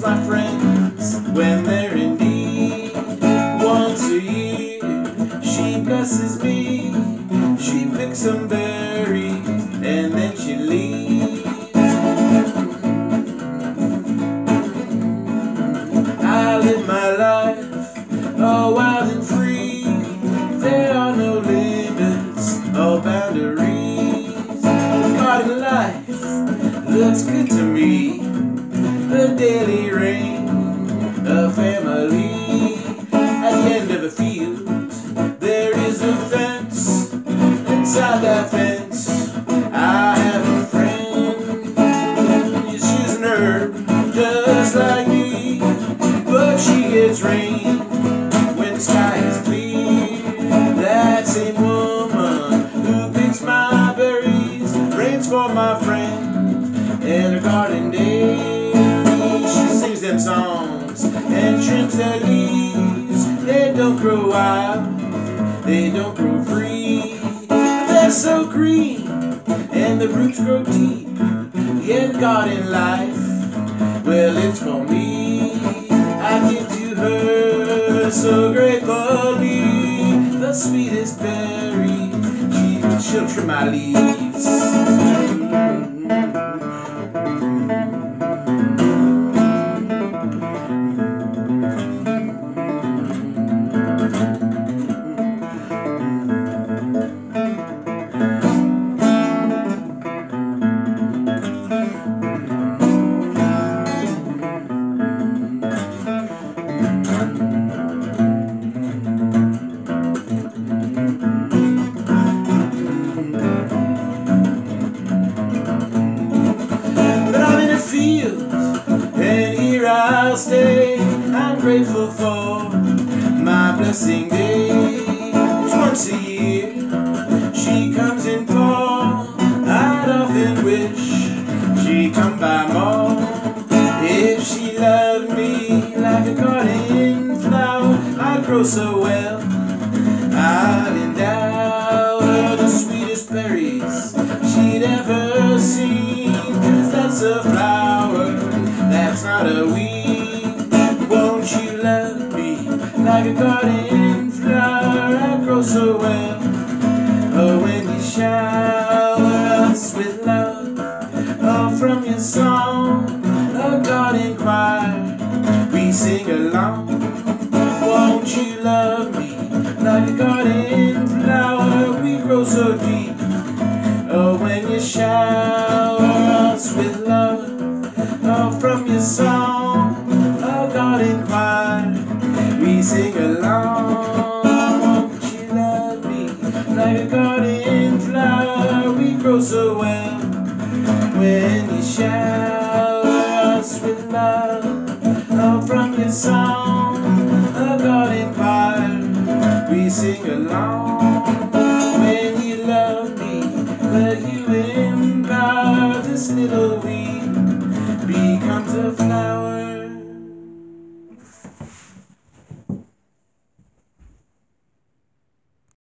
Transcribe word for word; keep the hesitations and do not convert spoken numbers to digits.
my friends when they're in need. Once a year she blesses me. She picks some berries and then she leaves. I live my life all wild and free. There are no limits or boundaries. Garden life looks good to me. A daily rain, a family. At the end of a field there is a fence. Inside that fence I have a friend. She's an herb just like me, but she gets rain when the sky is clear. That same woman who picks my berries rains for my friend in her garden days. She sings them songs and trims their leaves. They don't grow wild, they don't grow free, but they're so green and the roots grow deep. Yeah, the garden life, well, it's for me. I give to her so gratefully the sweetest berry. She, she'll trim my leaves. And here I'll stay. I'm grateful for my blessing day. It's once a year she comes in fall. I'd often wish she'd come by more. If she loved me like a garden flower, I'd grow so well. I'd endow her the sweetest berries she'd ever seen. 'Cause that's a flower, that's not a weed. Won't you love me like a garden flower? I grow so well. Oh, when you shower us with love, oh, from your song, a garden choir, we sing along. Won't you love me like a garden flower? We grow so deep. Oh, when you shower us with love, oh, from your song, a garden choir, we sing along. Won't you love me like a garden flower? We grow so well. When you shower us with love, oh, from your song, a garden choir, we sing along. When you love me, will you empower this little weed? Because